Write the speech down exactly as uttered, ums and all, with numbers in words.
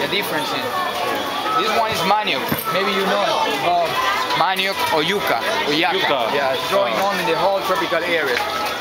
the differences. This one is manioc. Maybe you know it. Uh, manioc or yuca or yaca. Yuca. Yeah, it's growing Uh. on in the whole tropical areas.